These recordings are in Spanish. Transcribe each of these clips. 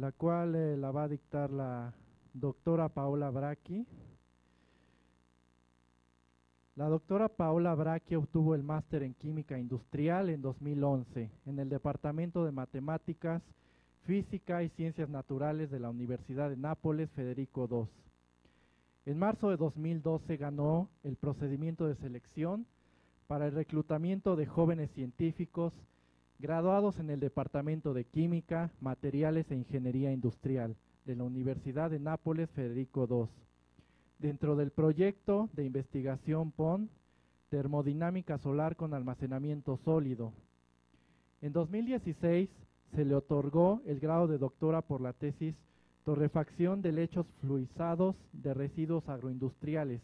la cual la va a dictar la doctora Paola Bracchi. La doctora Paola Bracchi obtuvo el máster en Química Industrial en 2011 en el Departamento de Matemáticas, Física y Ciencias Naturales de la Universidad de Nápoles Federico II. En marzo de 2012 ganó el procedimiento de selección para el reclutamiento de jóvenes científicos graduados en el Departamento de Química, Materiales e Ingeniería Industrial de la Universidad de Nápoles Federico II, dentro del proyecto de investigación PON, Termodinámica Solar con Almacenamiento Sólido. En 2016 se le otorgó el grado de doctora por la tesis Torrefacción de lechos fluidizados de residuos agroindustriales,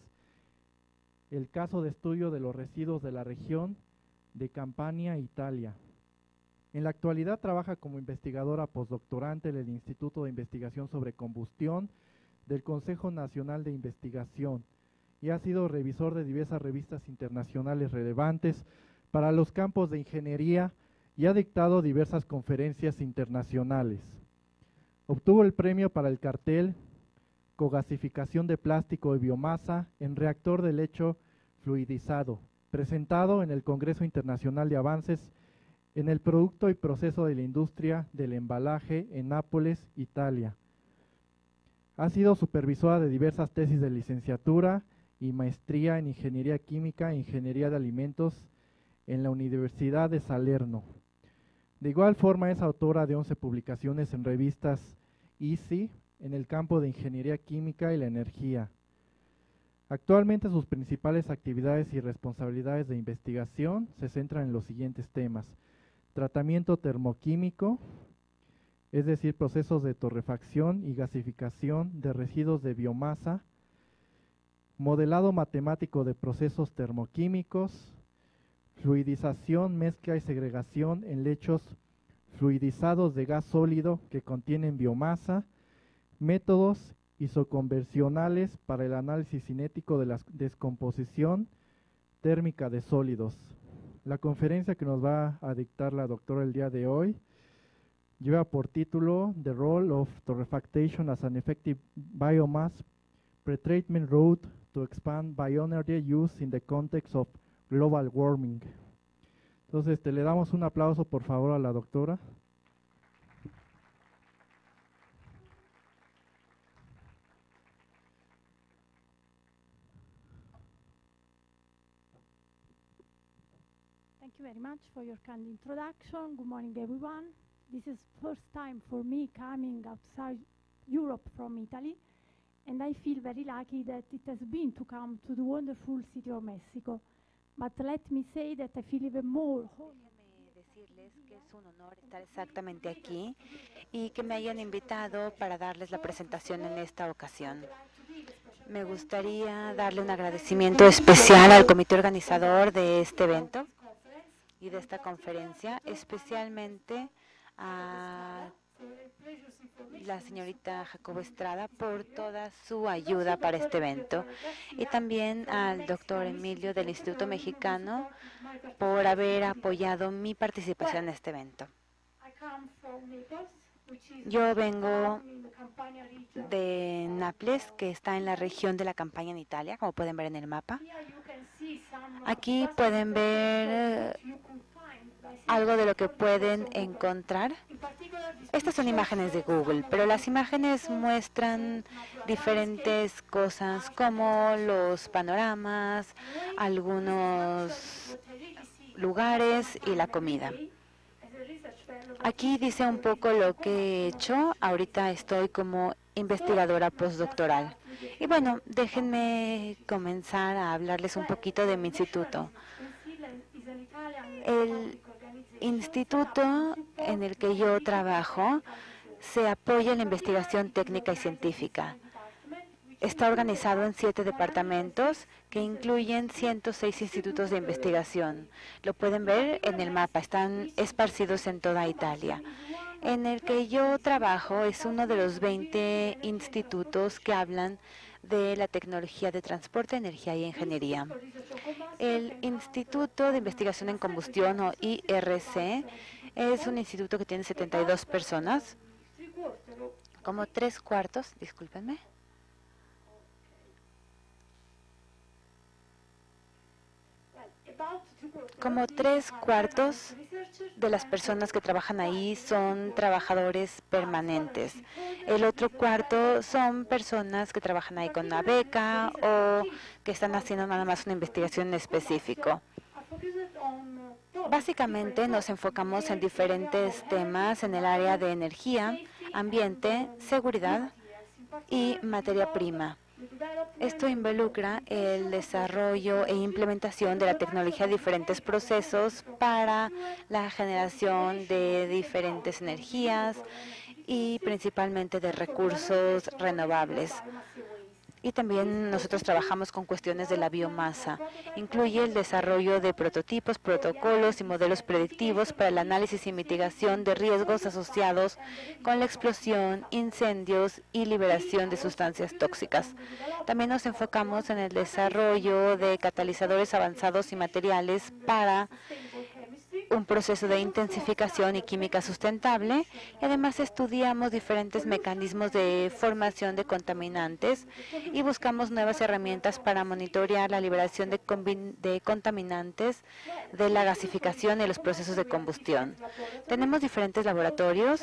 el caso de estudio de los residuos de la región de Campania, Italia. En la actualidad trabaja como investigadora postdoctorante del Instituto de Investigación sobre Combustión del Consejo Nacional de Investigación y ha sido revisor de diversas revistas internacionales relevantes para los campos de ingeniería y ha dictado diversas conferencias internacionales. Obtuvo el premio para el cartel Cogasificación de plástico y biomasa en reactor de lecho fluidizado, presentado en el Congreso Internacional de Avances en el Producto y Proceso de la Industria del Embalaje en Nápoles, Italia. Ha sido supervisora de diversas tesis de licenciatura y maestría en Ingeniería Química e Ingeniería de Alimentos en la Universidad de Salerno. De igual forma es autora de 11 publicaciones en revistas ISI en el campo de Ingeniería Química y la Energía. Actualmente sus principales actividades y responsabilidades de investigación se centran en los siguientes temas: tratamiento termoquímico, es decir, procesos de torrefacción y gasificación de residuos de biomasa, modelado matemático de procesos termoquímicos, fluidización, mezcla y segregación en lechos fluidizados de gas sólido que contienen biomasa, métodos isoconvencionales para el análisis cinético de la descomposición térmica de sólidos. La conferencia que nos va a dictar la doctora el día de hoy lleva por título The Role of Torrefaction as an Effective Biomass Pretreatment Route to Expand Bioenergy Use in the Context of Global Warming. Entonces, le damos un aplauso por favor a la doctora. Thank you very much for your kind introduction. Good morning, everyone. This is first time for me coming outside Europe from Italy, and I feel very lucky that it has been to come to the wonderful city of Mexico. But let me say that I feel even more. Déjenme decirles que es un honor estar exactamente aquí y que me hayan invitado para darles la presentación en esta ocasión. Me gustaría darle un agradecimiento especial al comité organizador de este evento y de esta conferencia, especialmente a la señorita Jacobo Estrada por toda su ayuda para este evento y también al doctor Emilio del Instituto Mexicano por haber apoyado mi participación en este evento. Yo vengo de Nápoles, que está en la región de la Campania en Italia, como pueden ver en el mapa. Aquí pueden ver algo de lo que pueden encontrar. Estas son imágenes de Google, pero las imágenes muestran diferentes cosas como los panoramas, algunos lugares y la comida. Aquí dice un poco lo que he hecho. Ahorita estoy como investigadora postdoctoral. Y bueno, déjenme comenzar a hablarles un poquito de mi instituto. El instituto en el que yo trabajo se apoya en la investigación técnica y científica. Está organizado en 7 departamentos que incluyen 106 institutos de investigación. Lo pueden ver en el mapa, están esparcidos en toda Italia. En el que yo trabajo es uno de los 20 institutos que hablan de la tecnología de transporte, energía y ingeniería. El Instituto de Investigación en Combustión, o IRC, es un instituto que tiene 72 personas Como 3/4, discúlpenme. Como 3/4 de las personas que trabajan ahí son trabajadores permanentes. El otro cuarto son personas que trabajan ahí con una beca o que están haciendo nada más una investigación en específico. Básicamente nos enfocamos en diferentes temas en el área de energía, ambiente, seguridad y materia prima. Esto involucra el desarrollo e implementación de la tecnología de diferentes procesos para la generación de diferentes energías y principalmente de recursos renovables. Y también nosotros trabajamos con cuestiones de la biomasa. Incluye el desarrollo de prototipos, protocolos y modelos predictivos para el análisis y mitigación de riesgos asociados con la explosión, incendios y liberación de sustancias tóxicas. También nos enfocamos en el desarrollo de catalizadores avanzados y materiales para un proceso de intensificación y química sustentable, y además estudiamos diferentes mecanismos de formación de contaminantes y buscamos nuevas herramientas para monitorear la liberación de contaminantes de la gasificación y los procesos de combustión. Tenemos diferentes laboratorios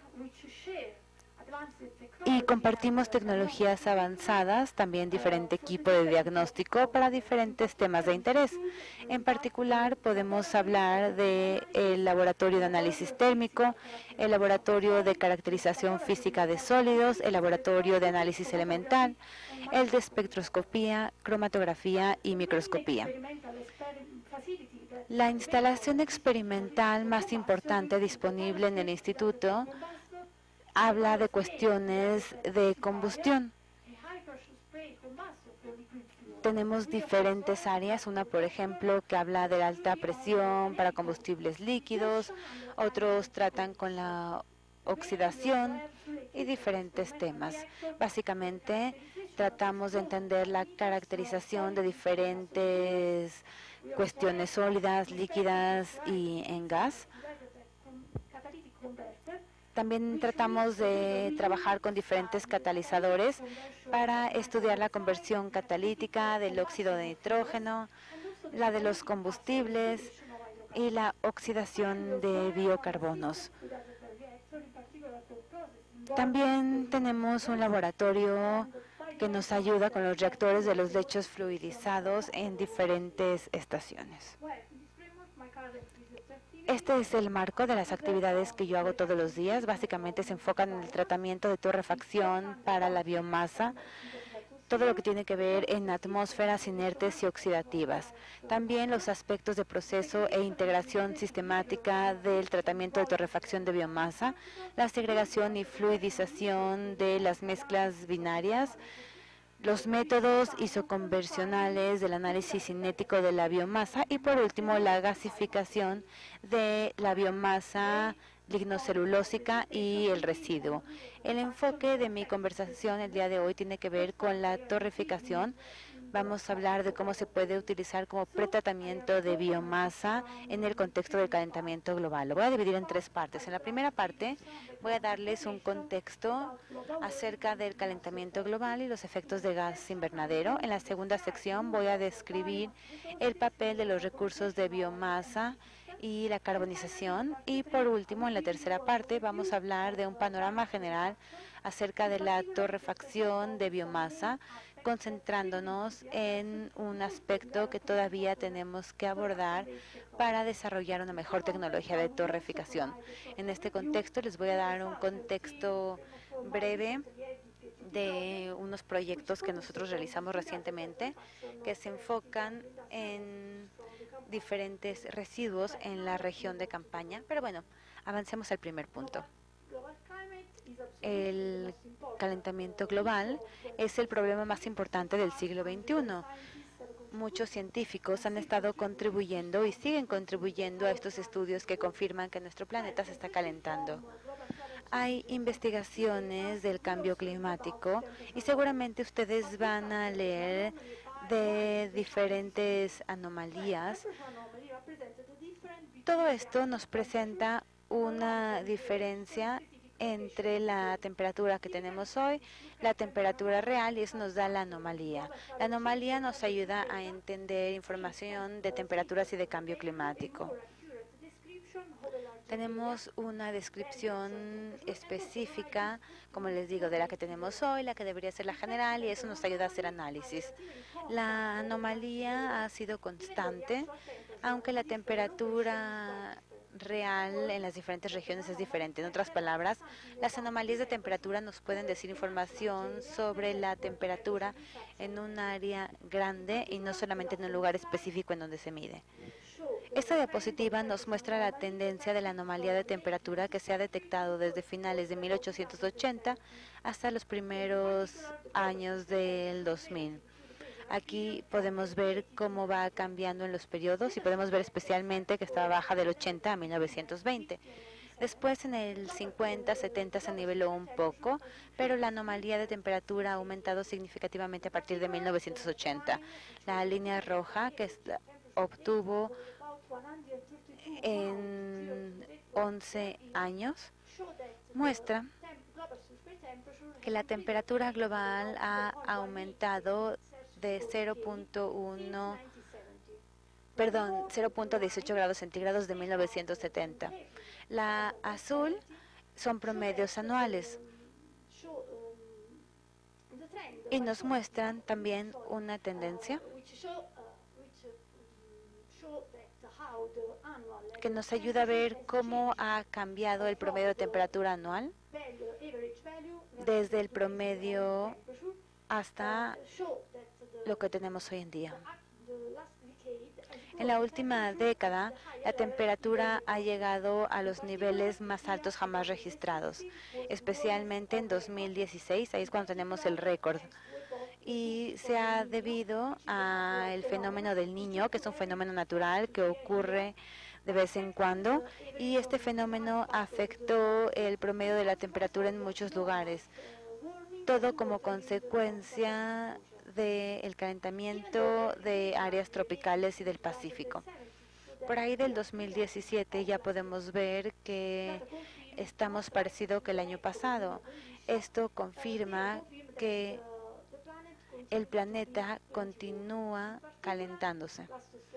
y compartimos tecnologías avanzadas, también diferente equipo de diagnóstico para diferentes temas de interés. En particular, podemos hablar del laboratorio de análisis térmico, el laboratorio de caracterización física de sólidos, el laboratorio de análisis elemental, el de espectroscopía, cromatografía y microscopía. La instalación experimental más importante disponible en el instituto habla de cuestiones de combustión. Tenemos diferentes áreas, una por ejemplo que habla de la alta presión para combustibles líquidos, otros tratan con la oxidación y diferentes temas. Básicamente tratamos de entender la caracterización de diferentes cuestiones sólidas, líquidas y en gas. También tratamos de trabajar con diferentes catalizadores para estudiar la conversión catalítica del óxido de nitrógeno, la de los combustibles y la oxidación de biocarbonos. También tenemos un laboratorio que nos ayuda con los reactores de los lechos fluidizados en diferentes estaciones. Este es el marco de las actividades que yo hago todos los días. Básicamente se enfocan en el tratamiento de torrefacción para la biomasa, todo lo que tiene que ver en atmósferas inertes y oxidativas. También los aspectos de proceso e integración sistemática del tratamiento de torrefacción de biomasa, la segregación y fluidización de las mezclas binarias, los métodos isoconversionales del análisis cinético de la biomasa y por último la gasificación de la biomasa lignocelulósica y el residuo. El enfoque de mi conversación el día de hoy tiene que ver con la torreficación. Vamos a hablar de cómo se puede utilizar como pretratamiento de biomasa en el contexto del calentamiento global. Lo voy a dividir en 3 partes. En la primera parte voy a darles un contexto acerca del calentamiento global y los efectos de gas invernadero. En la segunda sección voy a describir el papel de los recursos de biomasa y la carbonización. Y por último, en la tercera parte vamos a hablar de un panorama general acerca de la torrefacción de biomasa, concentrándonos en un aspecto que todavía tenemos que abordar para desarrollar una mejor tecnología de torreficación. En este contexto les voy a dar un contexto breve de unos proyectos que nosotros realizamos recientemente que se enfocan en diferentes residuos en la región de Campaña. Pero bueno, avancemos al primer punto. El calentamiento global es el problema más importante del siglo XXI. Muchos científicos han estado contribuyendo y siguen contribuyendo a estos estudios que confirman que nuestro planeta se está calentando. Hay investigaciones del cambio climático y seguramente ustedes van a leer de diferentes anomalías. Todo esto nos presenta una diferencia entre la temperatura que tenemos hoy, la temperatura real, y eso nos da la anomalía. La anomalía nos ayuda a entender información de temperaturas y de cambio climático. Tenemos una descripción específica, como les digo, de la que tenemos hoy, la que debería ser la general, y eso nos ayuda a hacer análisis. La anomalía ha sido constante, aunque la temperatura real en las diferentes regiones es diferente. En otras palabras, las anomalías de temperatura nos pueden decir información sobre la temperatura en un área grande y no solamente en un lugar específico en donde se mide. Esta diapositiva nos muestra la tendencia de la anomalía de temperatura que se ha detectado desde finales de 1880 hasta los primeros años del 2000. Aquí podemos ver cómo va cambiando en los periodos y podemos ver especialmente que está baja del 80 a 1920. Después en el 50, 70 se niveló un poco, pero la anomalía de temperatura ha aumentado significativamente a partir de 1980. La línea roja que obtuvo en 11 años muestra que la temperatura global ha aumentado de 0.18 grados centígrados de 1970. La azul son promedios anuales y nos muestran también una tendencia que nos ayuda a ver cómo ha cambiado el promedio de temperatura anual desde el promedio hasta lo que tenemos hoy en día. En la última década, la temperatura ha llegado a los niveles más altos jamás registrados, especialmente en 2016, ahí es cuando tenemos el récord. Y se ha debido al fenómeno del Niño, que es un fenómeno natural que ocurre de vez en cuando, y este fenómeno afectó el promedio de la temperatura en muchos lugares, todo como consecuencia del calentamiento de áreas tropicales y del Pacífico. Por ahí del 2017 ya podemos ver que estamos parecido que el año pasado. Esto confirma que el planeta continúa calentándose.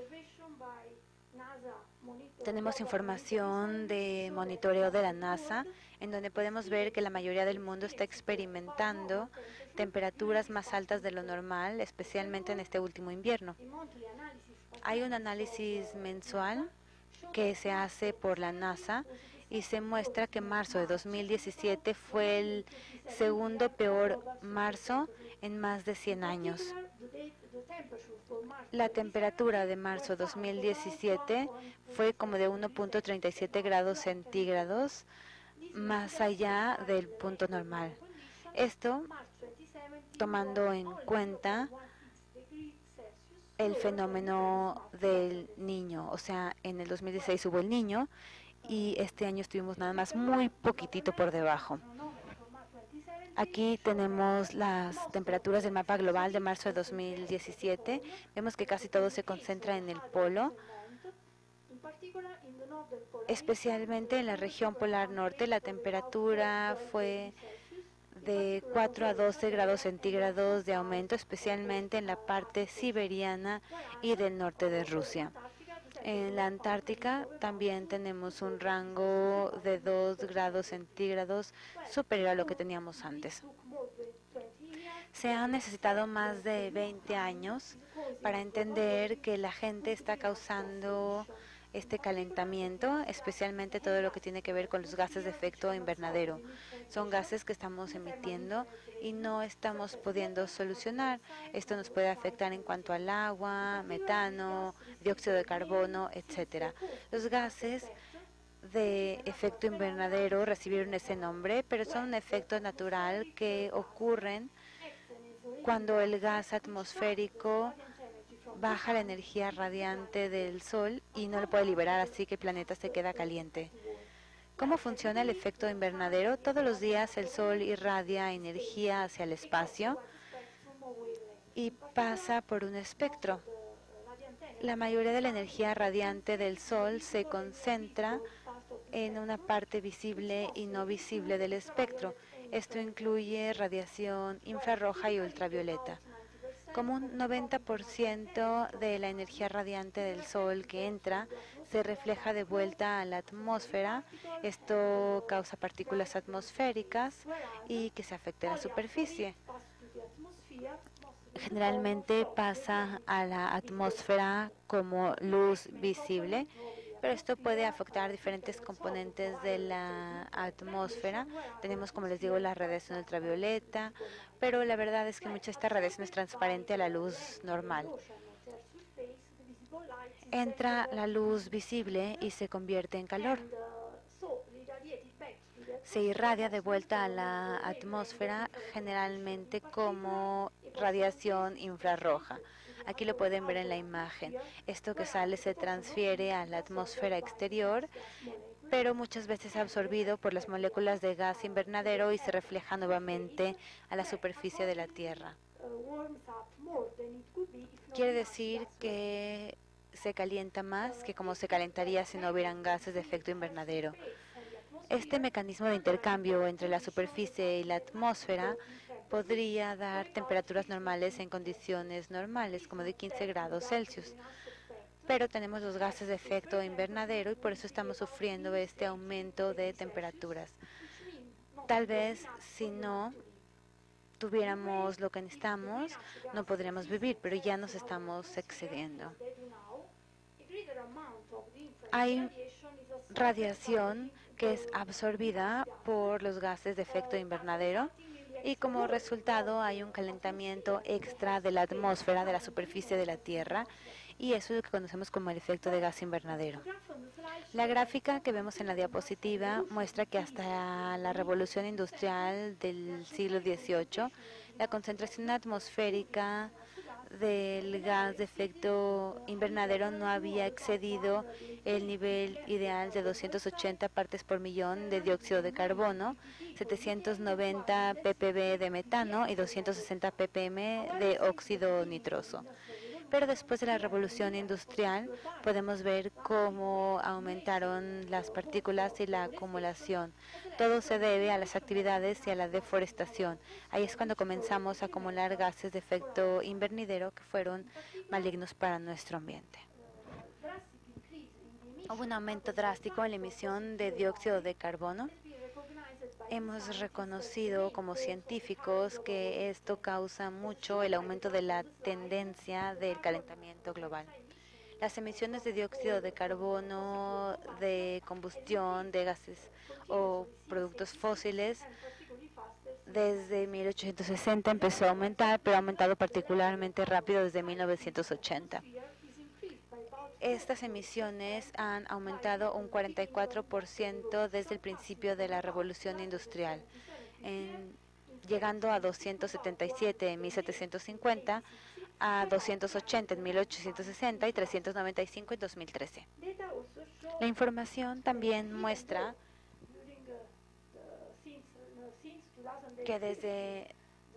Tenemos información de monitoreo de la NASA, en donde podemos ver que la mayoría del mundo está experimentando temperaturas más altas de lo normal, especialmente en este último invierno. Hay un análisis mensual que se hace por la NASA y se muestra que marzo de 2017 fue el segundo peor marzo en más de 100 años. La temperatura de marzo 2017 fue como de 1.37 grados centígrados más allá del punto normal. Esto tomando en cuenta el fenómeno del Niño, o sea, en el 2016 hubo el Niño y este año estuvimos nada más muy poquitito por debajo. Aquí tenemos las temperaturas del mapa global de marzo de 2017. Vemos que casi todo se concentra en el polo, especialmente en la región polar norte. La temperatura fue de 4 a 12 grados centígrados de aumento, especialmente en la parte siberiana y del norte de Rusia. En la Antártica también tenemos un rango de 2 grados centígrados superior a lo que teníamos antes. Se han necesitado más de 20 años para entender que la gente está causando este calentamiento, especialmente todo lo que tiene que ver con los gases de efecto invernadero. Son gases que estamos emitiendo y no estamos pudiendo solucionar. Esto nos puede afectar en cuanto al agua, metano, dióxido de carbono, etcétera. Los gases de efecto invernadero recibieron ese nombre, pero son un efecto natural que ocurren cuando el gas atmosférico baja la energía radiante del Sol y no lo puede liberar, así que el planeta se queda caliente. ¿Cómo funciona el efecto invernadero? Todos los días el Sol irradia energía hacia el espacio y pasa por un espectro. La mayoría de la energía radiante del Sol se concentra en una parte visible y no visible del espectro. Esto incluye radiación infrarroja y ultravioleta. Como un 90% de la energía radiante del Sol que entra se refleja de vuelta a la atmósfera. Esto causa partículas atmosféricas y que se afecte la superficie. Generalmente pasa a la atmósfera como luz visible, pero esto puede afectar diferentes componentes de la atmósfera. Tenemos, como les digo, la radiación ultravioleta, pero la verdad es que mucha de esta radiación es transparente a la luz normal. Entra la luz visible y se convierte en calor. Se irradia de vuelta a la atmósfera, generalmente como radiación infrarroja. Aquí lo pueden ver en la imagen. Esto que sale se transfiere a la atmósfera exterior, pero muchas veces absorbido por las moléculas de gas invernadero y se refleja nuevamente a la superficie de la Tierra. Quiere decir que se calienta más que como se calentaría si no hubieran gases de efecto invernadero. Este mecanismo de intercambio entre la superficie y la atmósfera podría dar temperaturas normales en condiciones normales, como de 15 grados Celsius. Pero tenemos los gases de efecto invernadero y por eso estamos sufriendo este aumento de temperaturas. Tal vez si no tuviéramos lo que necesitamos, no podríamos vivir, pero ya nos estamos excediendo. Hay radiación que es absorbida por los gases de efecto invernadero y como resultado hay un calentamiento extra de la atmósfera, de la superficie de la Tierra, y eso es lo que conocemos como el efecto de gas invernadero. La gráfica que vemos en la diapositiva muestra que hasta la revolución industrial del siglo XVIII, la concentración atmosférica del gas de efecto invernadero no había excedido el nivel ideal de 280 partes por millón de dióxido de carbono, 790 ppb de metano y 260 ppm de óxido nitroso. Pero después de la revolución industrial podemos ver cómo aumentaron las partículas y la acumulación. Todo se debe a las actividades y a la deforestación. Ahí es cuando comenzamos a acumular gases de efecto invernadero que fueron malignos para nuestro ambiente. Hubo un aumento drástico en la emisión de dióxido de carbono. Hemos reconocido como científicos que esto causa mucho el aumento de la tendencia del calentamiento global. Las emisiones de dióxido de carbono, de combustión, de gases o productos fósiles, desde 1860 empezó a aumentar, pero ha aumentado particularmente rápido desde 1980. Estas emisiones han aumentado un 44% desde el principio de la revolución industrial, llegando a 277 en 1750, a 280 en 1860 y 395 en 2013. La información también muestra que desde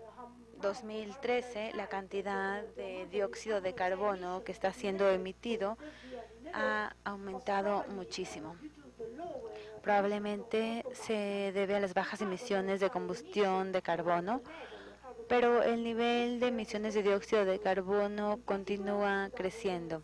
2013 la cantidad de dióxido de carbono que está siendo emitido ha aumentado muchísimo. Probablemente se debe a las bajas emisiones de combustión de carbono, pero el nivel de emisiones de dióxido de carbono continúa creciendo.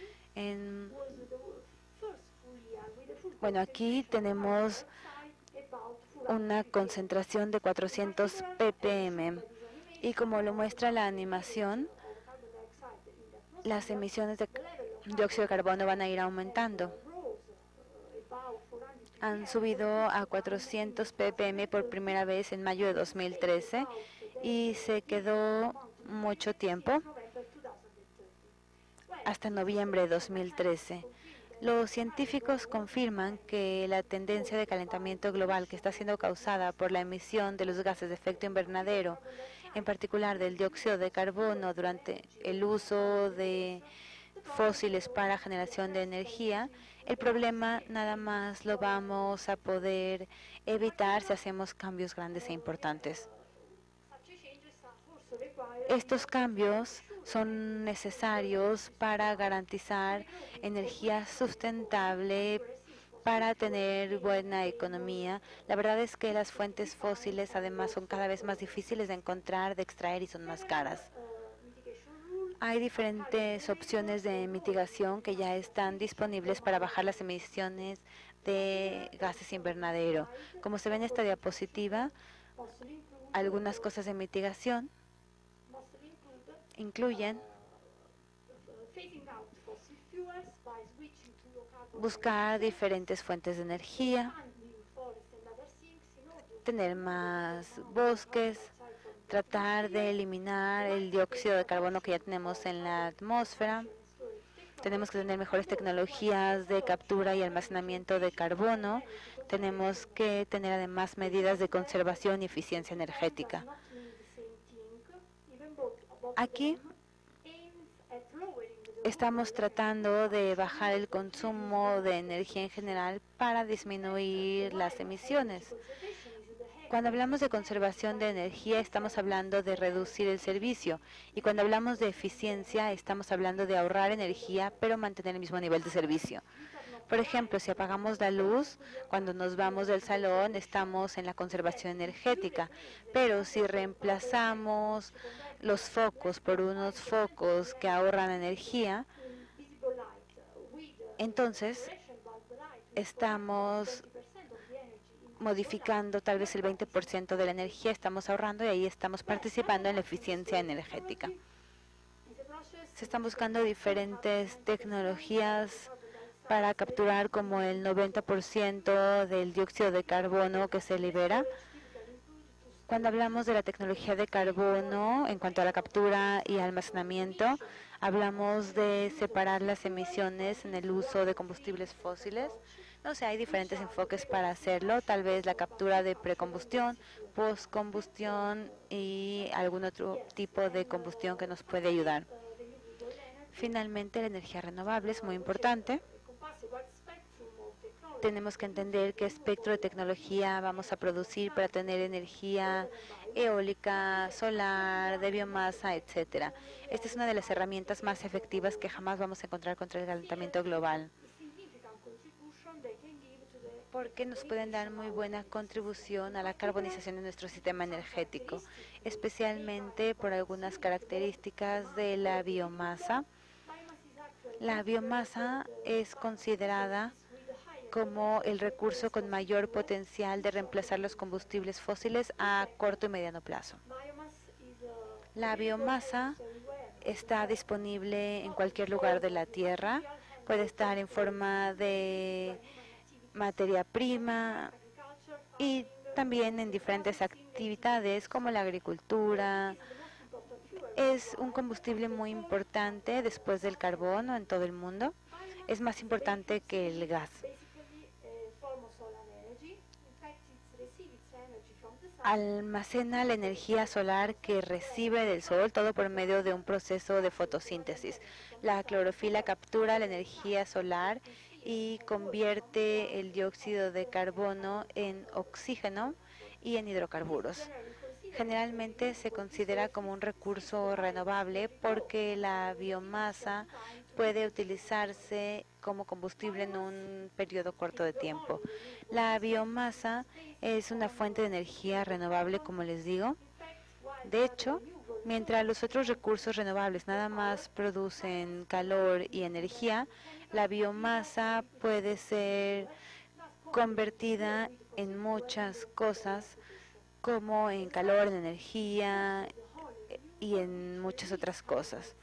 Bueno, aquí tenemos una concentración de 400 ppm y como lo muestra la animación, las emisiones de dióxido de carbono van a ir aumentando. Han subido a 400 ppm por primera vez en mayo de 2013 y se quedó mucho tiempo hasta noviembre de 2013. Los científicos confirman que la tendencia de calentamiento global que está siendo causada por la emisión de los gases de efecto invernadero, en particular del dióxido de carbono durante el uso de fósiles para generación de energía, el problema nada más lo vamos a poder evitar si hacemos cambios grandes e importantes. Estos cambios son necesarios para garantizar energía sustentable para tener buena economía. La verdad es que las fuentes fósiles además son cada vez más difíciles de encontrar, de extraer y son más caras. Hay diferentes opciones de mitigación que ya están disponibles para bajar las emisiones de gases invernadero. Como se ve en esta diapositiva, algunas cosas de mitigación incluyen buscar diferentes fuentes de energía, tener más bosques, tratar de eliminar el dióxido de carbono que ya tenemos en la atmósfera. Tenemos que tener mejores tecnologías de captura y almacenamiento de carbono. Tenemos que tener además medidas de conservación y eficiencia energética. Aquí estamos tratando de bajar el consumo de energía en general para disminuir las emisiones. Cuando hablamos de conservación de energía, estamos hablando de reducir el servicio. Y cuando hablamos de eficiencia, estamos hablando de ahorrar energía, pero mantener el mismo nivel de servicio. Por ejemplo, si apagamos la luz, cuando nos vamos del salón, estamos en la conservación energética. Pero si reemplazamos los focos por unos focos que ahorran energía, entonces estamos modificando tal vez el 20% de la energía, estamos ahorrando y ahí estamos participando en la eficiencia energética. Se están buscando diferentes tecnologías para capturar como el 90% del dióxido de carbono que se libera. Cuando hablamos de la tecnología de carbono, en cuanto a la captura y almacenamiento, hablamos de separar las emisiones en el uso de combustibles fósiles. No sé, hay diferentes enfoques para hacerlo, tal vez la captura de precombustión, postcombustión y algún otro tipo de combustión que nos puede ayudar. Finalmente, la energía renovable es muy importante. Tenemos que entender qué espectro de tecnología vamos a producir para tener energía eólica, solar, de biomasa, etcétera. Esta es una de las herramientas más efectivas que jamás vamos a encontrar contra el calentamiento global, porque nos pueden dar muy buena contribución a la carbonización de nuestro sistema energético, especialmente por algunas características de la biomasa. La biomasa es considerada como el recurso con mayor potencial de reemplazar los combustibles fósiles a corto y mediano plazo. La biomasa está disponible en cualquier lugar de la Tierra, puede estar en forma de materia prima y también en diferentes actividades como la agricultura. Es un combustible muy importante después del carbono en todo el mundo. Es más importante que el gas. Almacena la energía solar que recibe del sol, todo por medio de un proceso de fotosíntesis. La clorofila captura la energía solar y convierte el dióxido de carbono en oxígeno y en hidrocarburos. Generalmente se considera como un recurso renovable porque la biomasa puede utilizarse como combustible en un periodo corto de tiempo. La biomasa es una fuente de energía renovable, como les digo. De hecho, mientras los otros recursos renovables nada más producen calor y energía, la biomasa puede ser convertida en muchas cosas, como en calor, en energía y en muchas otras cosas.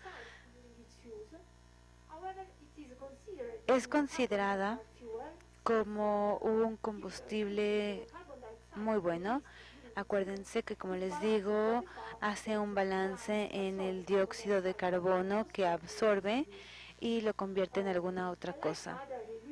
Es considerada como un combustible muy bueno. Acuérdense que, como les digo, hace un balance en el dióxido de carbono que absorbe y lo convierte en alguna otra cosa.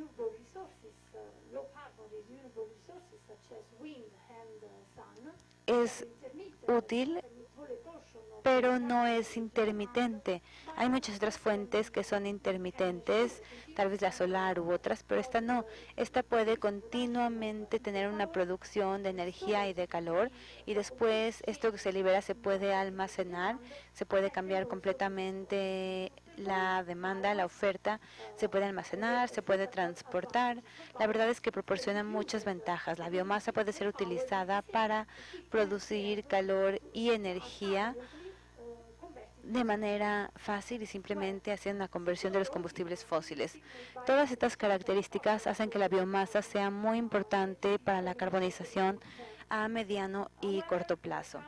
Es útil, pero no es intermitente. Hay muchas otras fuentes que son intermitentes, tal vez la solar u otras, pero esta no. Esta puede continuamente tener una producción de energía y de calor, y después esto que se libera se puede almacenar, se puede cambiar completamente la demanda, la oferta, se puede almacenar, se puede transportar. La verdad es que proporciona muchas ventajas. La biomasa puede ser utilizada para producir calor y energía de manera fácil y simplemente haciendo una conversión de los combustibles fósiles. Todas estas características hacen que la biomasa sea muy importante para la carbonización a mediano y corto plazo.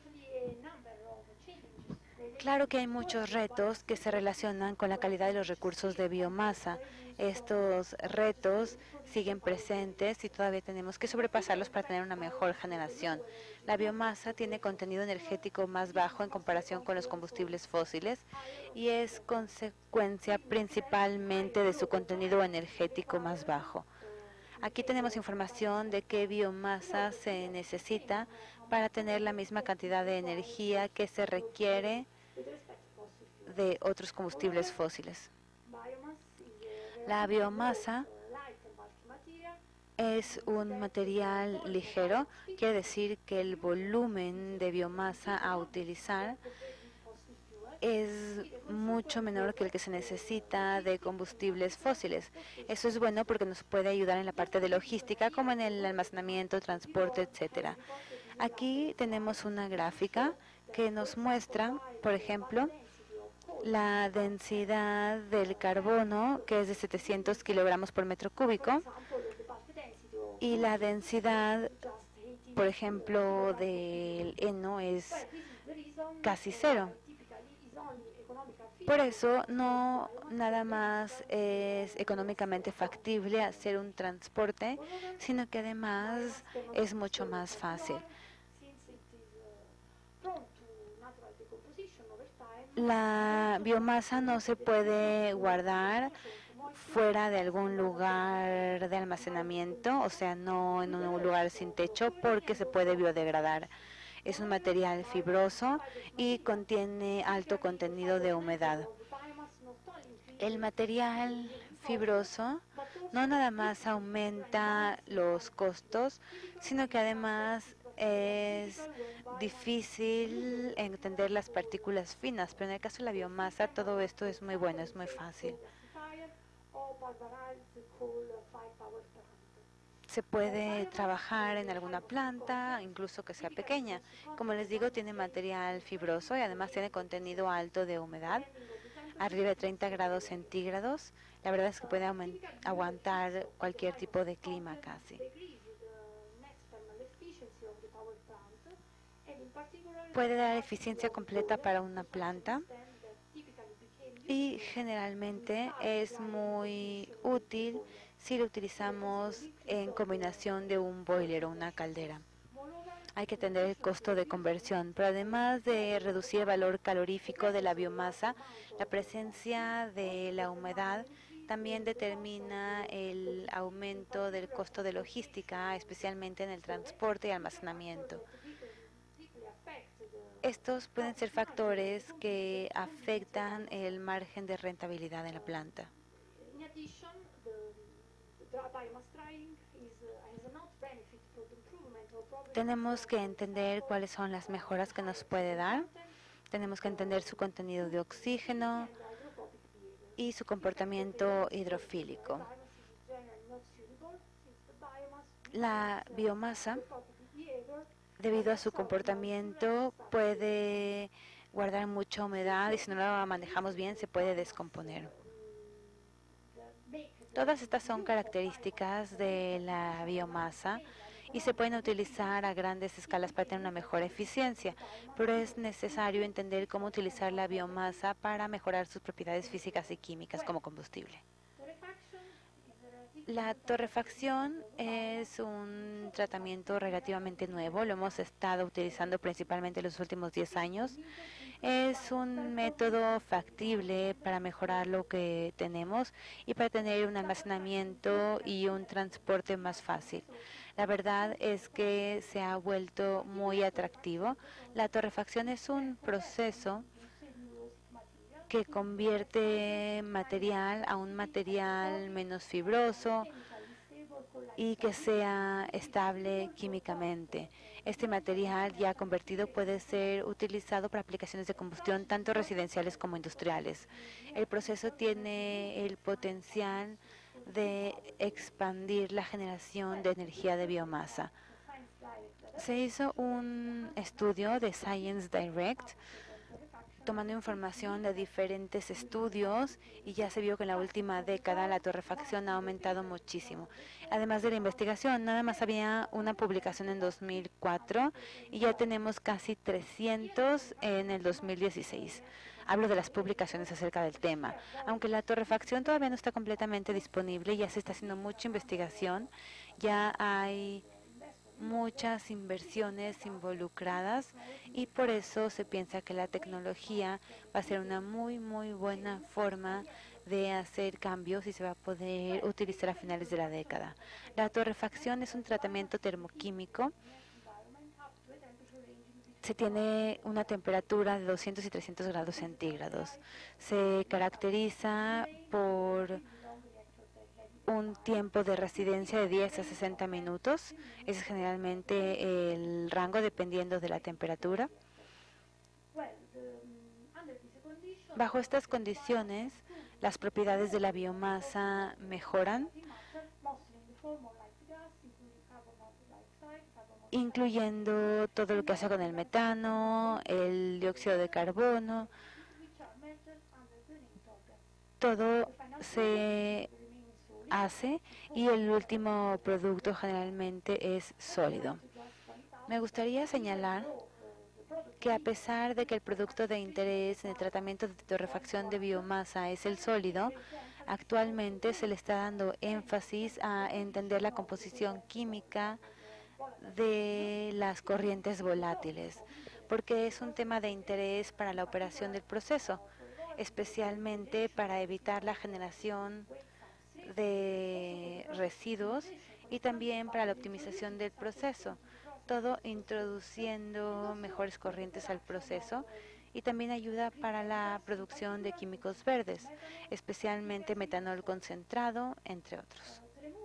Claro que hay muchos retos que se relacionan con la calidad de los recursos de biomasa. Estos retos siguen presentes y todavía tenemos que sobrepasarlos para tener una mejor generación. La biomasa tiene contenido energético más bajo en comparación con los combustibles fósiles y es consecuencia principalmente de su contenido energético más bajo. Aquí tenemos información de qué biomasa se necesita para tener la misma cantidad de energía que se requiere de otros combustibles fósiles. La biomasa es un material ligero, quiere decir que el volumen de biomasa a utilizar es mucho menor que el que se necesita de combustibles fósiles. Eso es bueno porque nos puede ayudar en la parte de logística, como en el almacenamiento, transporte, etcétera. Aquí tenemos una gráfica que nos muestra, por ejemplo, la densidad del carbono, que es de 700 kilogramos por metro cúbico, y la densidad, por ejemplo, del heno es casi cero. Por eso no nada más es económicamente factible hacer un transporte, sino que además es mucho más fácil. La biomasa no se puede guardar fuera de algún lugar de almacenamiento, o sea, no en un lugar sin techo, porque se puede biodegradar. Es un material fibroso y contiene alto contenido de humedad. El material fibroso no nada más aumenta los costos, sino que además es difícil entender las partículas finas, pero en el caso de la biomasa todo esto es muy bueno, es muy fácil. Se puede trabajar en alguna planta, incluso que sea pequeña. Como les digo, tiene material fibroso y además tiene contenido alto de humedad, arriba de 30 grados centígrados. La verdad es que puede aguantar cualquier tipo de clima casi. Puede dar eficiencia completa para una planta y generalmente es muy útil si lo utilizamos en combinación de un boiler o una caldera. Hay que atender el costo de conversión, pero además de reducir el valor calorífico de la biomasa, la presencia de la humedad también determina el aumento del costo de logística, especialmente en el transporte y almacenamiento. Estos pueden ser factores que afectan el margen de rentabilidad en la planta. Tenemos que entender cuáles son las mejoras que nos puede dar. Tenemos que entender su contenido de oxígeno y su comportamiento hidrofílico. La biomasa, debido a su comportamiento, puede guardar mucha humedad y si no la manejamos bien se puede descomponer. Todas estas son características de la biomasa y se pueden utilizar a grandes escalas para tener una mejor eficiencia, pero es necesario entender cómo utilizar la biomasa para mejorar sus propiedades físicas y químicas como combustible. La torrefacción es un tratamiento relativamente nuevo, lo hemos estado utilizando principalmente en los últimos 10 años. Es un método factible para mejorar lo que tenemos y para tener un almacenamiento y un transporte más fácil. La verdad es que se ha vuelto muy atractivo. La torrefacción es un proceso que convierte material a un material menos fibroso y que sea estable químicamente. Este material ya convertido puede ser utilizado para aplicaciones de combustión tanto residenciales como industriales. El proceso tiene el potencial de expandir la generación de energía de biomasa. Se hizo un estudio de Science Direct tomando información de diferentes estudios y ya se vio que en la última década la torrefacción ha aumentado muchísimo. Además de la investigación, nada más había una publicación en 2004 y ya tenemos casi 300 en el 2016. Hablo de las publicaciones acerca del tema. Aunque la torrefacción todavía no está completamente disponible, ya se está haciendo mucha investigación, ya hay muchas inversiones involucradas y por eso se piensa que la tecnología va a ser una muy buena forma de hacer cambios y se va a poder utilizar a finales de la década. La torrefacción es un tratamiento termoquímico. Se tiene una temperatura de 200 y 300 grados centígrados. Se caracteriza por un tiempo de residencia de 10 a 60 minutos. Ese es generalmente el rango dependiendo de la temperatura. Bajo estas condiciones, las propiedades de la biomasa mejoran, incluyendo todo lo que hace con el metano, el dióxido de carbono. Todo se hace y el último producto generalmente es sólido. Me gustaría señalar que a pesar de que el producto de interés en el tratamiento de torrefacción de biomasa es el sólido, actualmente se le está dando énfasis a entender la composición química de las corrientes volátiles, porque es un tema de interés para la operación del proceso, especialmente para evitar la generación de residuos y también para la optimización del proceso, todo introduciendo mejores corrientes al proceso y también ayuda para la producción de químicos verdes, especialmente metanol concentrado, entre otros.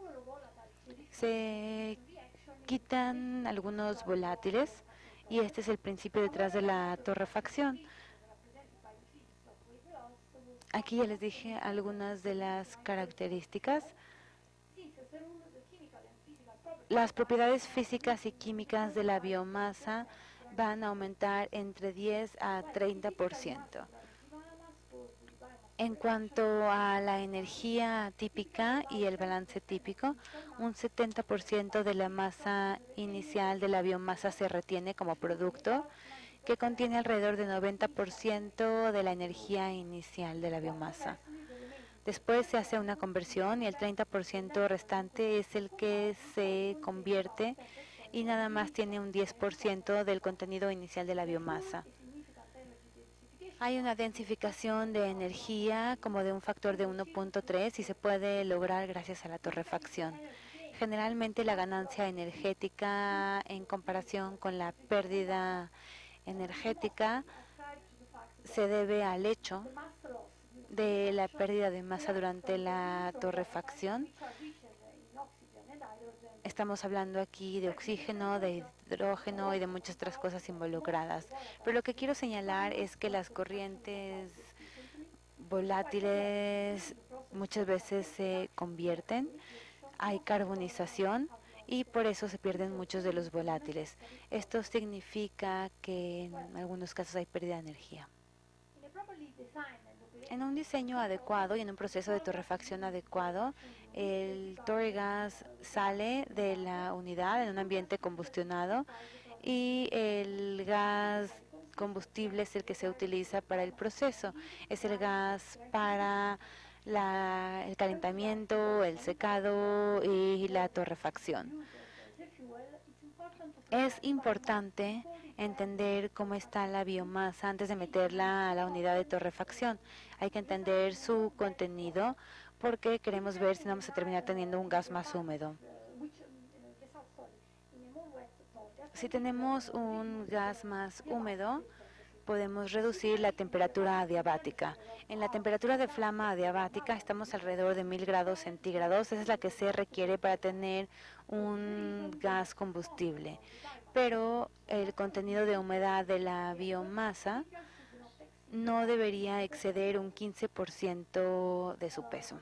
Se quitan algunos volátiles y este es el principio detrás de la torrefacción. Aquí ya les dije algunas de las características. Las propiedades físicas y químicas de la biomasa van a aumentar entre 10 a 30%. En cuanto a la energía típica y el balance típico, un 70% de la masa inicial de la biomasa se retiene como producto, que contiene alrededor de 90% de la energía inicial de la biomasa. Después se hace una conversión y el 30% restante es el que se convierte y nada más tiene un 10% del contenido inicial de la biomasa. Hay una densificación de energía como de un factor de 1.3 y se puede lograr gracias a la torrefacción. Generalmente la ganancia energética en comparación con la pérdida energética se debe al hecho de la pérdida de masa durante la torrefacción. Estamos hablando aquí de oxígeno, de hidrógeno y de muchas otras cosas involucradas. Pero lo que quiero señalar es que las corrientes volátiles muchas veces se convierten, hay carbonización y por eso se pierden muchos de los volátiles. Esto significa que en algunos casos hay pérdida de energía. En un diseño adecuado y en un proceso de torrefacción adecuado, el torregas sale de la unidad en un ambiente combustionado y el gas combustible es el que se utiliza para el proceso. Es el gas para el calentamiento, el secado y la torrefacción. Es importante entender cómo está la biomasa antes de meterla a la unidad de torrefacción. Hay que entender su contenido porque queremos ver si no vamos a terminar teniendo un gas más húmedo. Si tenemos un gas más húmedo, podemos reducir la temperatura adiabática. En la temperatura de flama adiabática estamos alrededor de 1000 grados centígrados. Esa es la que se requiere para tener un gas combustible. Pero el contenido de humedad de la biomasa no debería exceder un 15% de su peso.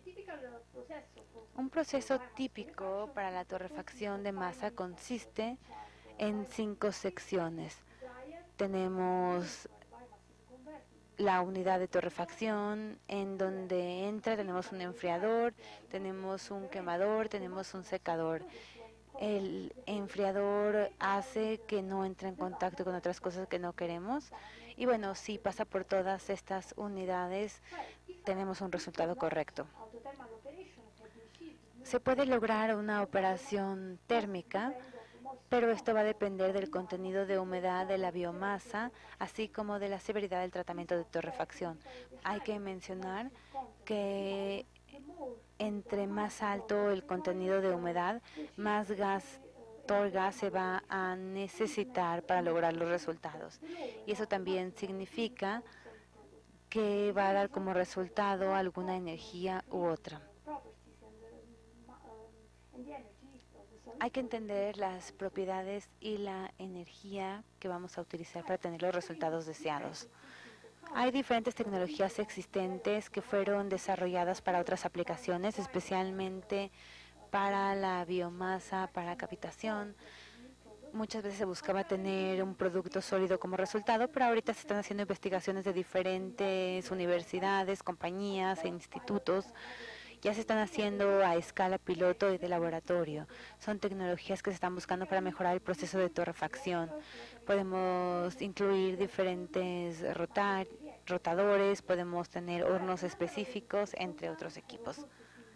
Un proceso típico para la torrefacción de masa consiste en 5 secciones. Tenemos la unidad de torrefacción, en donde tenemos un enfriador, tenemos un quemador, tenemos un secador. El enfriador hace que no entre en contacto con otras cosas que no queremos. Y bueno, si pasa por todas estas unidades, tenemos un resultado correcto. Se puede lograr una operación térmica, pero esto va a depender del contenido de humedad de la biomasa, así como de la severidad del tratamiento de torrefacción. Hay que mencionar que entre más alto el contenido de humedad, más torgas se va a necesitar para lograr los resultados. Y eso también significa que va a dar como resultado alguna energía u otra. Hay que entender las propiedades y la energía que vamos a utilizar para tener los resultados deseados. Hay diferentes tecnologías existentes que fueron desarrolladas para otras aplicaciones, especialmente para la biomasa, para captación. Muchas veces se buscaba tener un producto sólido como resultado, pero ahorita se están haciendo investigaciones de diferentes universidades, compañías e institutos. Ya se están haciendo a escala piloto y de laboratorio. Son tecnologías que se están buscando para mejorar el proceso de torrefacción. Podemos incluir diferentes rotadores, podemos tener hornos específicos, entre otros equipos.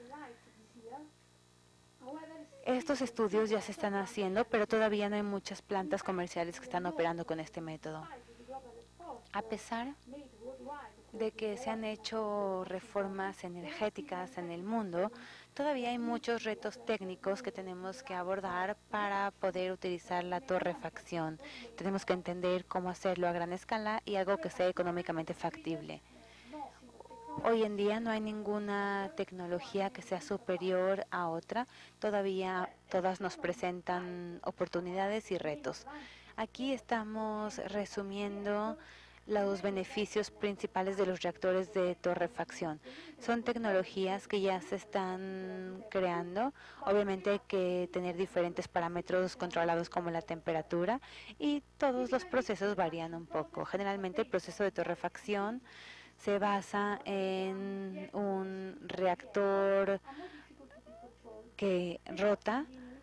Estos estudios ya se están haciendo, pero todavía no hay muchas plantas comerciales que están operando con este método. A pesar de que se han hecho reformas energéticas en el mundo, todavía hay muchos retos técnicos que tenemos que abordar para poder utilizar la torrefacción. Tenemos que entender cómo hacerlo a gran escala y algo que sea económicamente factible. Hoy en día no hay ninguna tecnología que sea superior a otra. Todavía todas nos presentan oportunidades y retos. Aquí estamos resumiendo los beneficios principales de los reactores de torrefacción. Son tecnologías que ya se están creando. Obviamente hay que tener diferentes parámetros controlados como la temperatura y todos los procesos varían un poco. Generalmente el proceso de torrefacción se basa en un reactor que rota,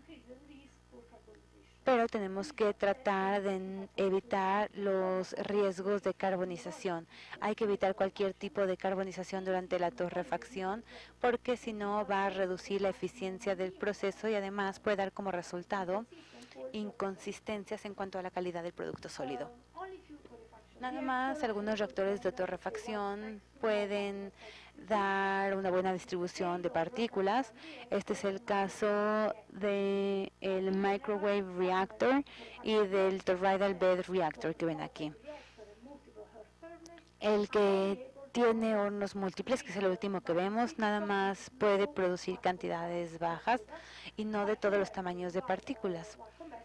pero tenemos que tratar de evitar los riesgos de carbonización. Hay que evitar cualquier tipo de carbonización durante la torrefacción, porque si no va a reducir la eficiencia del proceso y además puede dar como resultado inconsistencias en cuanto a la calidad del producto sólido. Nada más, algunos reactores de torrefacción pueden dar una buena distribución de partículas. Este es el caso del Microwave Reactor y del Toroidal Bed Reactor que ven aquí. El que tiene hornos múltiples, que es el último que vemos, nada más puede producir cantidades bajas y no de todos los tamaños de partículas.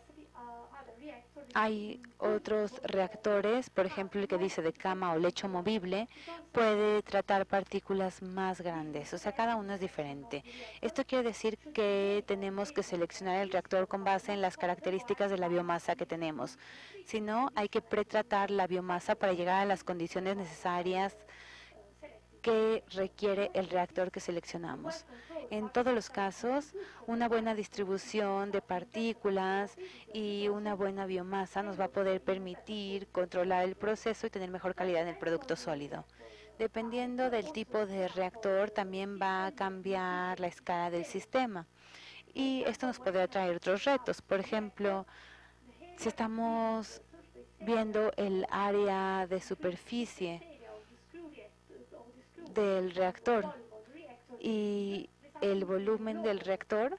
Hay otros reactores, por ejemplo el que dice de cama o lecho movible, puede tratar partículas más grandes, o sea, cada uno es diferente. Esto quiere decir que tenemos que seleccionar el reactor con base en las características de la biomasa que tenemos. Si no, hay que pretratar la biomasa para llegar a las condiciones necesarias que requiere el reactor que seleccionamos. En todos los casos, una buena distribución de partículas y una buena biomasa nos va a poder permitir controlar el proceso y tener mejor calidad en el producto sólido. Dependiendo del tipo de reactor, también va a cambiar la escala del sistema. Y esto nos podrá traer otros retos. Por ejemplo, si estamos viendo el área de superficie del reactor y el volumen del reactor,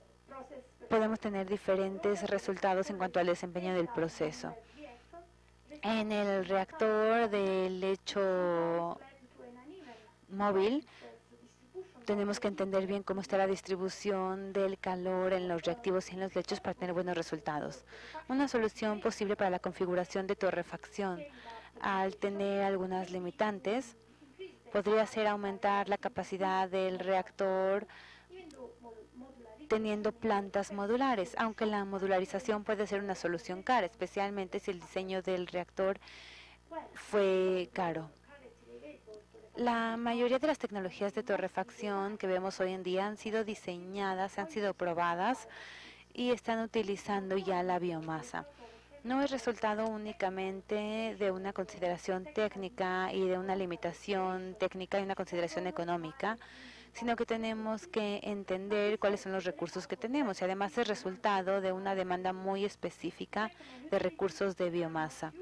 podemos tener diferentes resultados en cuanto al desempeño del proceso. En el reactor del lecho móvil tenemos que entender bien cómo está la distribución del calor en los reactivos y en los lechos para tener buenos resultados. Una solución posible para la configuración de torrefacción, al tener algunas limitantes, podría ser aumentar la capacidad del reactor teniendo plantas modulares, aunque la modularización puede ser una solución cara, especialmente si el diseño del reactor fue caro. La mayoría de las tecnologías de torrefacción que vemos hoy en día han sido diseñadas, han sido probadas y están utilizando ya la biomasa. No es resultado únicamente de una consideración técnica y de una limitación técnica y una consideración económica, sino que tenemos que entender cuáles son los recursos que tenemos y además es resultado de una demanda muy específica de recursos de biomasa.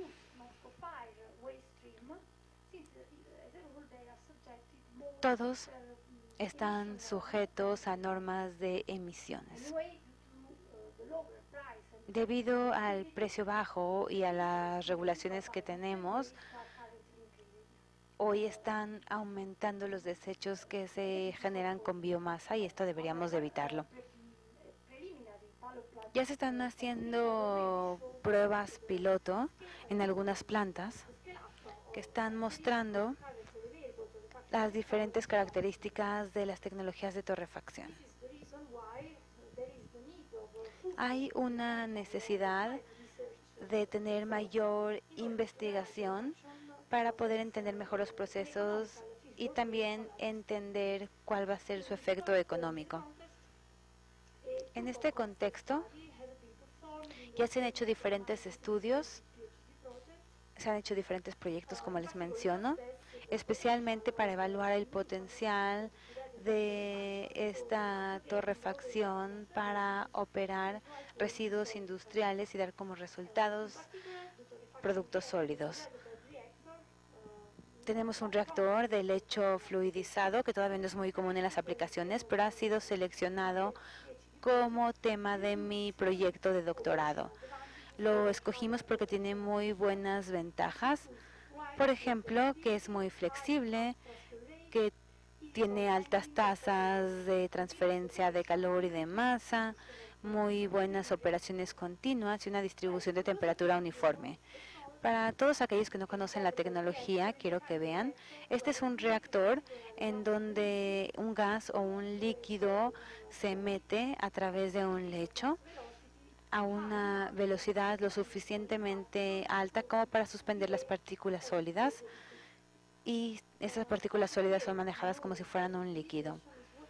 Todos están sujetos a normas de emisiones. Debido al precio bajo y a las regulaciones que tenemos, hoy están aumentando los desechos que se generan con biomasa y esto deberíamos de evitarlo. Ya se están haciendo pruebas piloto en algunas plantas que están mostrando las diferentes características de las tecnologías de torrefacción. Hay una necesidad de tener mayor investigación para poder entender mejor los procesos y también entender cuál va a ser su efecto económico. En este contexto, ya se han hecho diferentes estudios, se han hecho diferentes proyectos, como les menciono, especialmente para evaluar el potencial de esta torrefacción para operar residuos industriales y dar como resultados productos sólidos. Tenemos un reactor de lecho fluidizado que todavía no es muy común en las aplicaciones, pero ha sido seleccionado como tema de mi proyecto de doctorado. Lo escogimos porque tiene muy buenas ventajas. Por ejemplo, que es muy flexible, que tiene altas tasas de transferencia de calor y de masa, muy buenas operaciones continuas y una distribución de temperatura uniforme. Para todos aquellos que no conocen la tecnología, quiero que vean, este es un reactor en donde un gas o un líquido se mete a través de un lecho a una velocidad lo suficientemente alta como para suspender las partículas sólidas y esas partículas sólidas son manejadas como si fueran un líquido.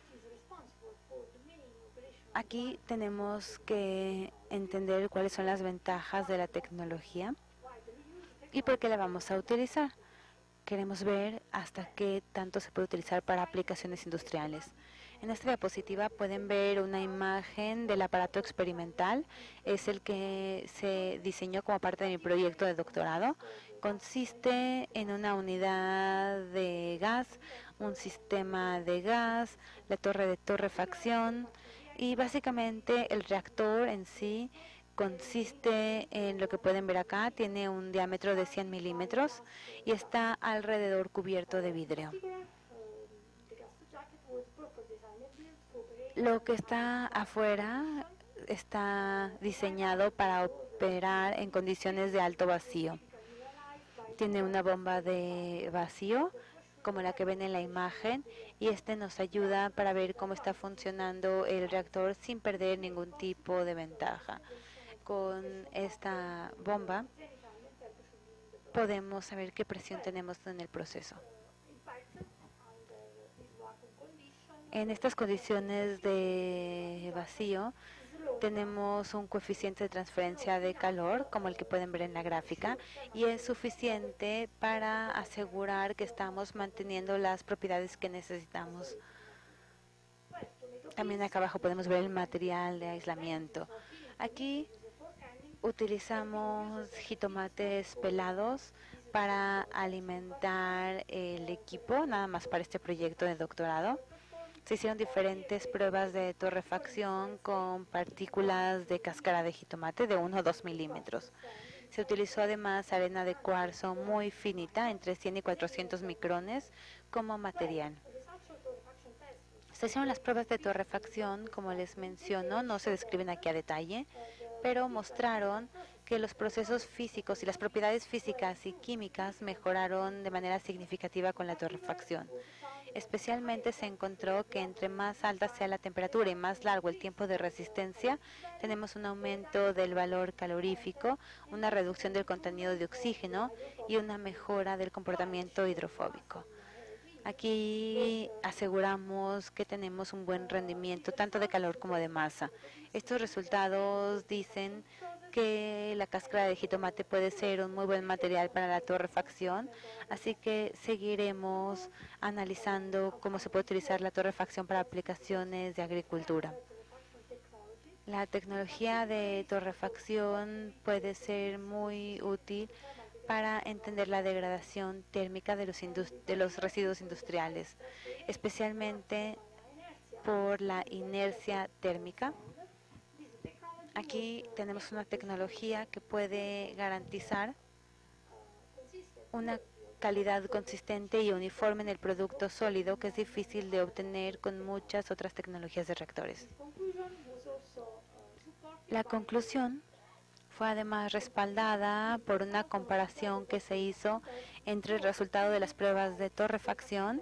Aquí tenemos que entender cuáles son las ventajas de la tecnología y por qué la vamos a utilizar. Queremos ver hasta qué tanto se puede utilizar para aplicaciones industriales. En esta diapositiva pueden ver una imagen del aparato experimental. Es el que se diseñó como parte de mi proyecto de doctorado. Consiste en una unidad de gas, un sistema de gas, la torre de torrefacción y básicamente el reactor en sí consiste en lo que pueden ver acá. Tiene un diámetro de 100 milímetros y está alrededor cubierto de vidrio. Lo que está afuera está diseñado para operar en condiciones de alto vacío. Tiene una bomba de vacío, como la que ven en la imagen, y este nos ayuda para ver cómo está funcionando el reactor sin perder ningún tipo de ventaja. Con esta bomba podemos saber qué presión tenemos en el proceso. En estas condiciones de vacío tenemos un coeficiente de transferencia de calor, como el que pueden ver en la gráfica, y es suficiente para asegurar que estamos manteniendo las propiedades que necesitamos. También acá abajo podemos ver el material de aislamiento. Aquí utilizamos jitomates pelados para alimentar el equipo, nada más para este proyecto de doctorado. Se hicieron diferentes pruebas de torrefacción con partículas de cáscara de jitomate de 1 o 2 milímetros. Se utilizó además arena de cuarzo muy finita, entre 100 y 400 micrones, como material. Se hicieron las pruebas de torrefacción, como les menciono, no se describen aquí a detalle, pero mostraron que los procesos físicos y las propiedades físicas y químicas mejoraron de manera significativa con la torrefacción. Especialmente se encontró que entre más alta sea la temperatura y más largo el tiempo de resistencia, tenemos un aumento del valor calorífico, una reducción del contenido de oxígeno y una mejora del comportamiento hidrofóbico. Aquí aseguramos que tenemos un buen rendimiento tanto de calor como de masa. Estos resultados dicen que la cáscara de jitomate puede ser un muy buen material para la torrefacción, así que seguiremos analizando cómo se puede utilizar la torrefacción para aplicaciones de agricultura. La tecnología de torrefacción puede ser muy útil para entender la degradación térmica de los residuos industriales, especialmente por la inercia térmica. Aquí tenemos una tecnología que puede garantizar una calidad consistente y uniforme en el producto sólido, que es difícil de obtener con muchas otras tecnologías de reactores. La conclusión fue además respaldada por una comparación que se hizo entre el resultado de las pruebas de torrefacción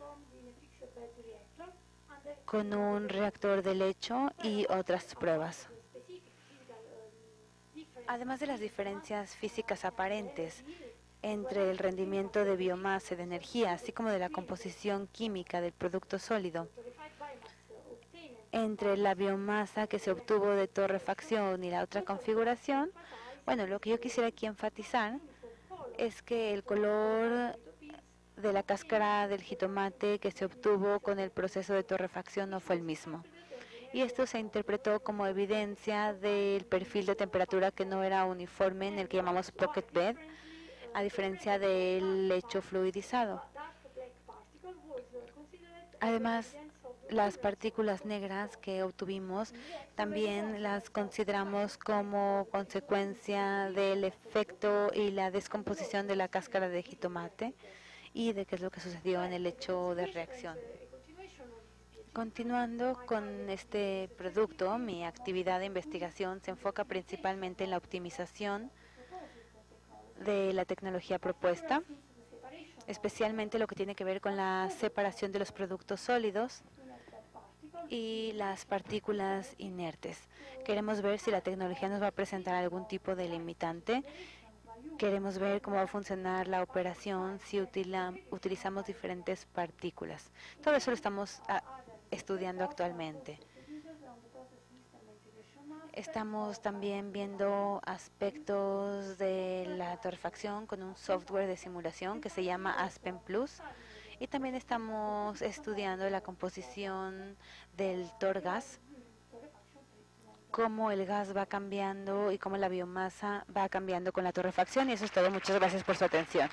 con un reactor de lecho y otras pruebas. Además de las diferencias físicas aparentes entre el rendimiento de biomasa y de energía, así como de la composición química del producto sólido, entre la biomasa que se obtuvo de torrefacción y la otra configuración, bueno, lo que yo quisiera aquí enfatizar es que el color de la cáscara del jitomate que se obtuvo con el proceso de torrefacción no fue el mismo. Y esto se interpretó como evidencia del perfil de temperatura que no era uniforme en el que llamamos pocket bed, a diferencia del lecho fluidizado. Además, las partículas negras que obtuvimos también las consideramos como consecuencia del efecto y la descomposición de la cáscara de jitomate y de qué es lo que sucedió en el lecho de reacción. Continuando con este producto, mi actividad de investigación se enfoca principalmente en la optimización de la tecnología propuesta, especialmente lo que tiene que ver con la separación de los productos sólidos y las partículas inertes. Queremos ver si la tecnología nos va a presentar algún tipo de limitante. Queremos ver cómo va a funcionar la operación si utilizamos diferentes partículas. Todo eso lo estamos estudiando actualmente. Estamos también viendo aspectos de la torrefacción con un software de simulación que se llama Aspen Plus. Y también estamos estudiando la composición del torgas, cómo el gas va cambiando y cómo la biomasa va cambiando con la torrefacción. Y eso es todo. Muchas gracias por su atención.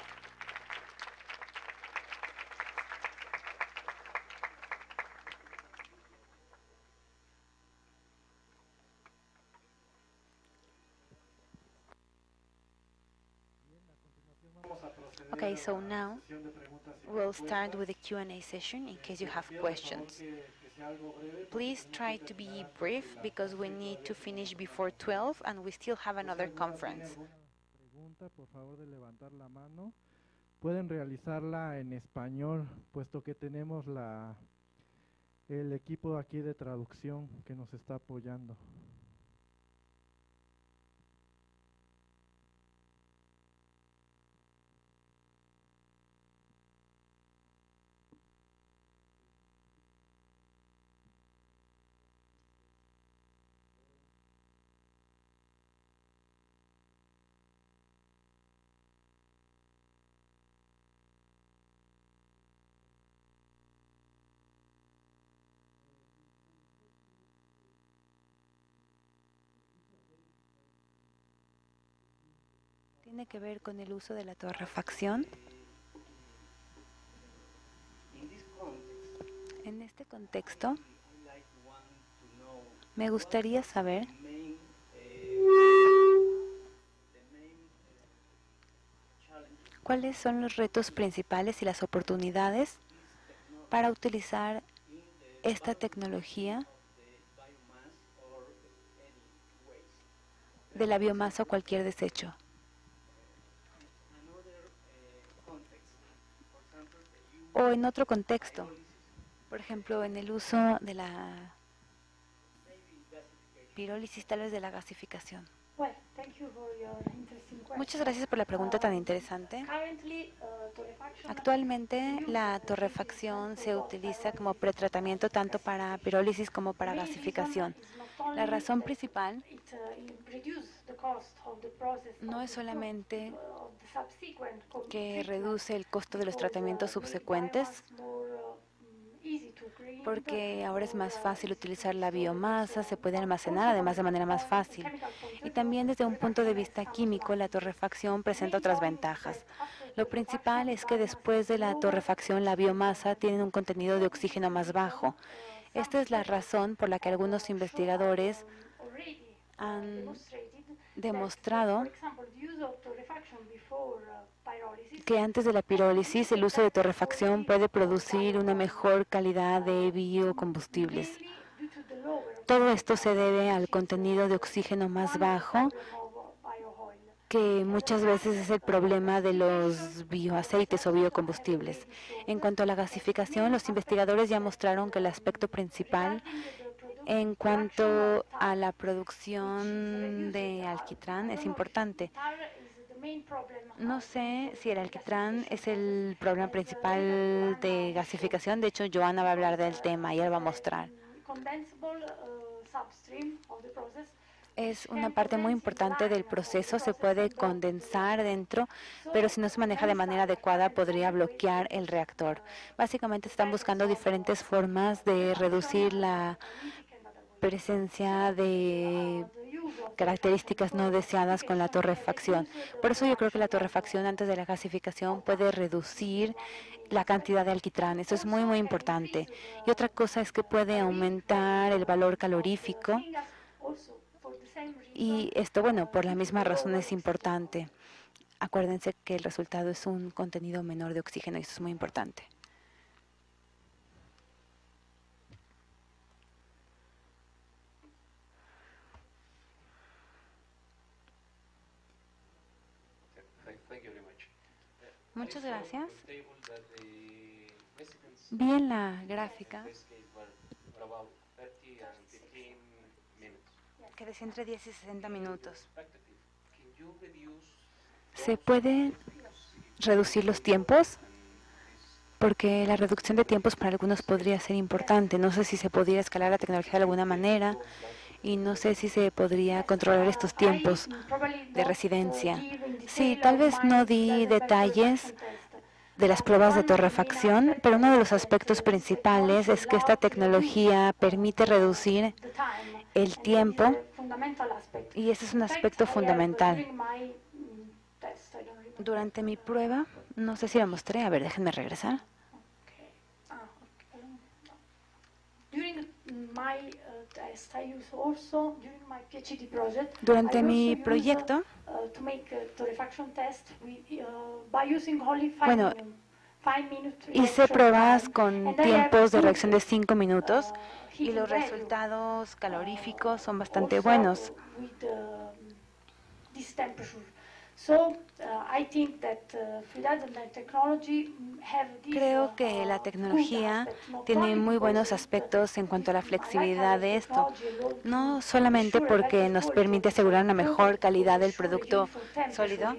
Okay, so now we'll start with the Q&A session in case you have questions. Please try to be brief because we need to finish before 12 and we still have another conference. Pregunta, por favor, de levantar la mano. Pueden realizarla en español, puesto que tenemos el equipo aquí de traducción que nos está apoyando. Tiene que ver con el uso de la torrefacción. En este contexto, me gustaría saber ¿Cuáles son los retos principales y las oportunidades para utilizar esta tecnología de la biomasa o cualquier desecho? O en otro contexto, por ejemplo, en el uso de la pirólisis, tal vez de la gasificación. Muchas gracias por la pregunta tan interesante. Actualmente, la torrefacción se utiliza como pretratamiento tanto para pirólisis como para gasificación. La razón principal no es solamente que reduce el costo de los tratamientos subsecuentes, porque ahora es más fácil utilizar la biomasa, se puede almacenar además de manera más fácil. Y también desde un punto de vista químico, la torrefacción presenta otras ventajas. Lo principal es que después de la torrefacción, la biomasa tiene un contenido de oxígeno más bajo. Esta es la razón por la que algunos investigadores han demostrado que antes de la pirólisis el uso de torrefacción puede producir una mejor calidad de biocombustibles. Todo esto se debe al contenido de oxígeno más bajo, que muchas veces es el problema de los bioaceites o biocombustibles. En cuanto a la gasificación, los investigadores ya mostraron que el aspecto principal en cuanto a la producción de alquitrán es importante. No sé si el alquitrán es el problema principal de gasificación. De hecho, Joana va a hablar del tema y él va a mostrar. Es una parte muy importante del proceso, se puede condensar dentro, pero si no se maneja de manera adecuada podría bloquear el reactor. Básicamente están buscando diferentes formas de reducir la presencia de características no deseadas con la torrefacción. Por eso yo creo que la torrefacción antes de la gasificación puede reducir la cantidad de alquitrán. Eso es muy, muy importante. Y otra cosa es que puede aumentar el valor calorífico. Y esto, bueno, por la misma razón es importante. Acuérdense que el resultado es un contenido menor de oxígeno y eso es muy importante. Muchas gracias. Vi en la gráfica que decía entre 10 y 60 minutos. ¿Se pueden reducir los tiempos? Porque la reducción de tiempos para algunos podría ser importante. No sé si se podría escalar la tecnología de alguna manera y no sé si se podría controlar estos tiempos de residencia. Sí, tal vez no di detalles de las pruebas de torrefacción, pero uno de los aspectos principales es que esta tecnología permite reducir el tiempo y ese es un aspecto fundamental. Durante mi prueba, no sé si la mostré, a ver, déjenme regresar. Durante mi proyecto, bueno, hice pruebas con tiempos de reacción de 5 minutos y los resultados caloríficos son bastante buenos. Creo que la tecnología tiene muy buenos aspectos en cuanto a la flexibilidad de esto, no solamente porque nos permite asegurar una mejor calidad del producto sólido,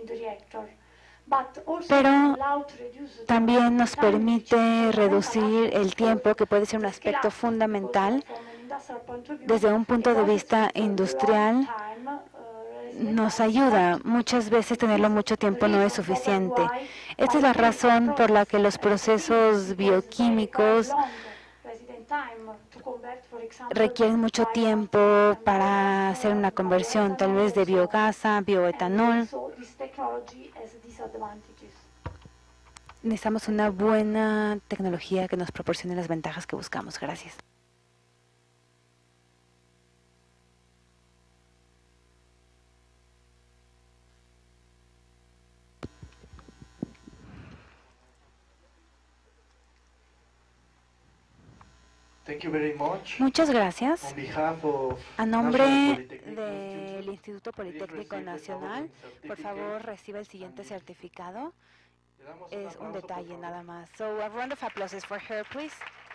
pero también nos permite reducir el tiempo, que puede ser un aspecto fundamental desde un punto de vista industrial. Nos ayuda. Muchas veces tenerlo mucho tiempo no es suficiente. Esta es la razón por la que los procesos bioquímicos requieren mucho tiempo para hacer una conversión, tal vez de biogás a bioetanol. Necesitamos una buena tecnología que nos proporcione las ventajas que buscamos. Gracias. Thank you very much. Muchas gracias. On behalf of A nombre National Polytechnic del Institute, Instituto Politécnico Nacional, por favor reciba el siguiente certificado. le damos un Es un aplauso, por detalle favor. nada más. So a round of applause for her, please.